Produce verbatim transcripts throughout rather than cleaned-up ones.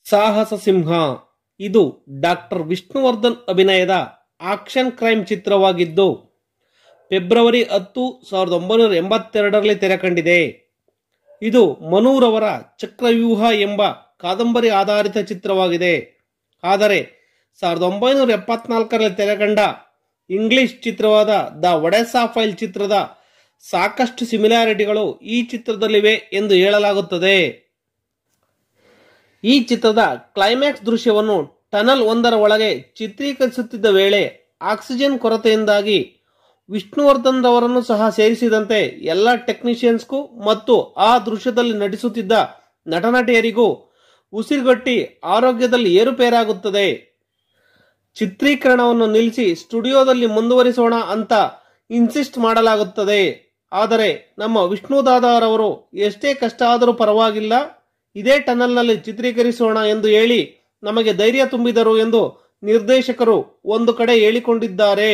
ಸಾಹಸ ಸಿಂಹ ಇದು ಡಾಕ್ಟರ್ ವಿಷ್ಣುವರ್ಧನ್ ಅಭಿನಯದ ಆಕ್ಷನ್ ಕ್ರೈಮ್ ಚಿತ್ರವಾಗಿದ್ದು ಫೆಬ್ರವರಿ ಹತ್ತು ಸಾವಿರದ ಒಂಬೈನೂರ ಎಂಬತ್ತೆರಡರಲ್ಲಿ ತೆರೆ ಕಂಡಿದೆ. ಇದು ಮನೂರವರ ಚಕ್ರವ್ಯೂಹ ಎಂಬ ಕಾದಂಬರಿ ಆಧಾರಿತ ಚಿತ್ರವಾಗಿದೆ. ಆದರೆ ಸಾವಿರದ ಒಂಬೈನೂರ ಎಪ್ಪತ್ನಾಲ್ಕರಲ್ಲಿ ತೆರೆಕಂಡ ಇಂಗ್ಲಿಷ್ ಚಿತ್ರವಾದ ದ ಒಡೆಸ್ಸಾ ಫೈಲ್ ಚಿತ್ರದ ಸಾಕಷ್ಟು ಸಿಮಿಲಾರಿಟಿಗಳು ಈ ಚಿತ್ರದಲ್ಲಿವೆ ಎಂದು ಹೇಳಲಾಗುತ್ತದೆ. ಈ ಚಿತ್ರದ ಕ್ಲೈಮ್ಯಾಕ್ಸ್ ದೃಶ್ಯವನ್ನು ಟನಲ್ ಒಂದರ ಒಳಗೆ ಚಿತ್ರೀಕರಿಸುತ್ತಿದ್ದ ವೇಳೆ ಆಕ್ಸಿಜನ್ ಕೊರತೆಯಿಂದಾಗಿ ವಿಷ್ಣುವರ್ಧನ್ ರವರನ್ನು ಸಹ ಸೇರಿಸಿದಂತೆ ಎಲ್ಲ ಟೆಕ್ನಿಷಿಯನ್ಸ್ಗೂ ಮತ್ತು ಆ ದೃಶ್ಯದಲ್ಲಿ ನಟಿಸುತ್ತಿದ್ದ ನಟನಟಿಯರಿಗೂ ಉಸಿರುಗಟ್ಟಿ ಆರೋಗ್ಯದಲ್ಲಿ ಏರುಪೇರಾಗುತ್ತದೆ. ಚಿತ್ರೀಕರಣವನ್ನು ನಿಲ್ಲಿಸಿ ಸ್ಟುಡಿಯೋದಲ್ಲಿ ಮುಂದುವರಿಸೋಣ ಅಂತ ಇನ್ಸಿಸ್ಟ್ ಮಾಡಲಾಗುತ್ತದೆ. ಆದರೆ ನಮ್ಮ ವಿಷ್ಣುದಾದಾರವರು ಎಷ್ಟೇ ಕಷ್ಟ ಆದರೂ ಪರವಾಗಿಲ್ಲ, ಇದೇ ಟನಲ್ನಲ್ಲಿ ಚಿತ್ರೀಕರಿಸೋಣ ಎಂದು ಹೇಳಿ ನಮಗೆ ಧೈರ್ಯ ತುಂಬಿದರು ಎಂದು ನಿರ್ದೇಶಕರು ಒಂದು ಕಡೆ ಹೇಳಿಕೊಂಡಿದ್ದಾರೆ.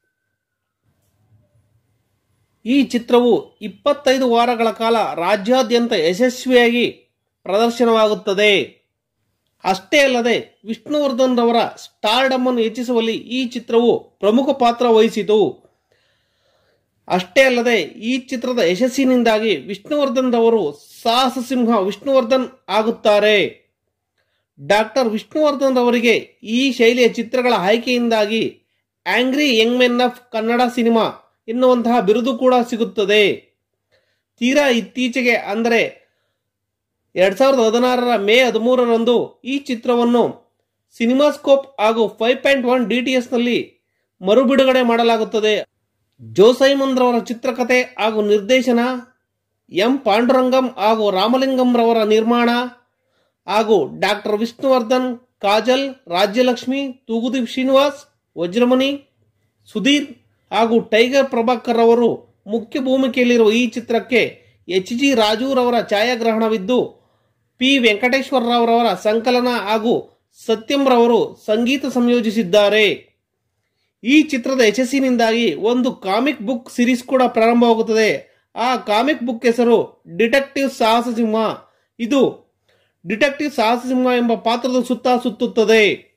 ಈ ಚಿತ್ರವು ಇಪ್ಪತ್ತೈದು ವಾರಗಳ ಕಾಲ ರಾಜ್ಯಾದ್ಯಂತ ಯಶಸ್ವಿಯಾಗಿ ಪ್ರದರ್ಶನವಾಗುತ್ತದೆ. ಅಷ್ಟೇ ಅಲ್ಲದೆ ವಿಷ್ಣುವರ್ಧನ್ ರವರ ಸ್ಟಾರ್ಡಮ್ ಅನ್ನು ಹೆಚ್ಚಿಸುವಲ್ಲಿ ಈ ಚಿತ್ರವು ಪ್ರಮುಖ ಪಾತ್ರ ವಹಿಸಿತು. ಅಷ್ಟೇ ಅಲ್ಲದೆ ಈ ಚಿತ್ರದ ಯಶಸ್ಸಿನಿಂದಾಗಿ ವಿಷ್ಣುವರ್ಧನ್ ರವರು ಸಾಹಸ ಸಿಂಹ ವಿಷ್ಣುವರ್ಧನ್ ಆಗುತ್ತಾರೆ. ಡಾಕ್ಟರ್ ವಿಷ್ಣುವರ್ಧನ್ ರವರಿಗೆ ಈ ಶೈಲಿಯ ಚಿತ್ರಗಳ ಆಯ್ಕೆಯಿಂದಾಗಿ angry young men of Kannada cinema ಎನ್ನುವಂತಹ ಬಿರುದು ಕೂಡ ಸಿಗುತ್ತದೆ. ತೀರಾ ಇತ್ತೀಚೆಗೆ ಅಂದರೆ ಎರಡ್ ಸಾವಿರದ ಹದಿನಾರರ ಮೇ ಹದಿಮೂರರಂದು ಈ ಚಿತ್ರವನ್ನು ಸಿನಿಮಾಸ್ಕೋಪ್ ಹಾಗೂ five point one D T S ನಲ್ಲಿ ಮರುಬಿಡುಗಡೆ ಮಾಡಲಾಗುತ್ತದೆ. ಜೋಸೈಮನ್ ರವರ ಚಿತ್ರಕಥೆ ಹಾಗೂ ನಿರ್ದೇಶನ, ಎಂ ಪಾಂಡುರಂಗಂ ಹಾಗೂ ರಾಮಲಿಂಗಂ ರವರ ನಿರ್ಮಾಣ ಹಾಗೂ ಡಾಕ್ಟರ್ ವಿಷ್ಣುವರ್ಧನ್, ಕಾಜಲ್, ರಾಜ್ಯಲಕ್ಷ್ಮಿ, ತೂಗುದೀಪ್ ಶ್ರೀನಿವಾಸ್, ವಜ್ರಮಣಿ, ಸುಧೀರ್ ಹಾಗೂ ಟೈಗರ್ ಪ್ರಭಾಕರ್ ಅವರು ಮುಖ್ಯ ಭೂಮಿಕೆಯಲ್ಲಿರುವ ಈ ಚಿತ್ರಕ್ಕೆ ಎಚ್ ಜಿ ರಾಜು ರವರ ಛಾಯಾಗ್ರಹಣವಿದ್ದು ಪಿ ವೆಂಕಟೇಶ್ವರ ರಾವ್ ಸಂಕಲನ ಹಾಗೂ ಸತ್ಯಂ ರವರು ಸಂಗೀತ ಸಂಯೋಜಿಸಿದ್ದಾರೆ. ಈ ಚಿತ್ರದ ಯಶಸ್ಸಿನಿಂದಾಗಿ ಒಂದು ಕಾಮಿಕ್ ಬುಕ್ ಸಿರೀಸ್ ಕೂಡ ಪ್ರಾರಂಭವಾಗುತ್ತದೆ. ಆ ಕಾಮಿಕ್ ಬುಕ್ ಹೆಸರು ಡಿಟೆಕ್ಟಿವ್ ಸಾಹಸ ಸಿಂಹ. ಇದು ಡಿಟೆಕ್ಟಿವ್ ಸಾಹಸ ಸಿಂಹ ಎಂಬ ಪಾತ್ರದ ಸುತ್ತ ಸುತ್ತುತ್ತದೆ.